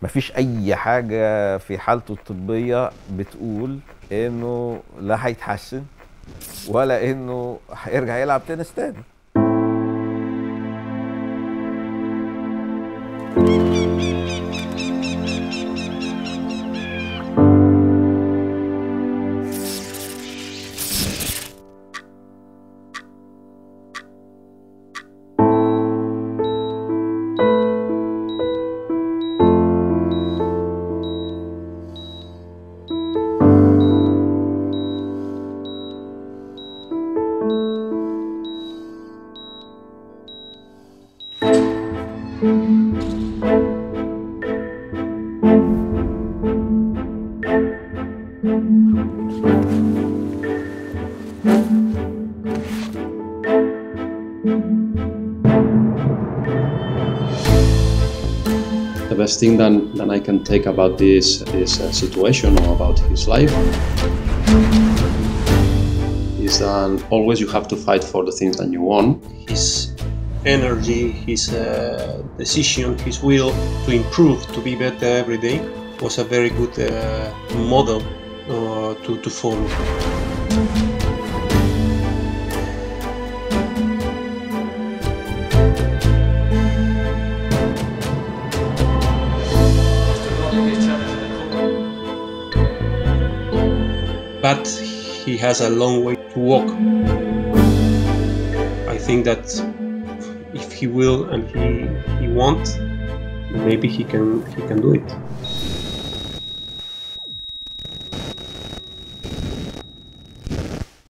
مفيش اي حاجة في حالته الطبية بتقول انه لا هيتحسن ولا انه هيرجع يلعب تنس تاني. The best thing that I can take about this situation or about his life is that always you have to fight for the things that you want. His energy, his decision, his will to improve, to be better every day was a very good model to follow. But he has a long way to walk. I think that if he will and he wants, maybe he can do it.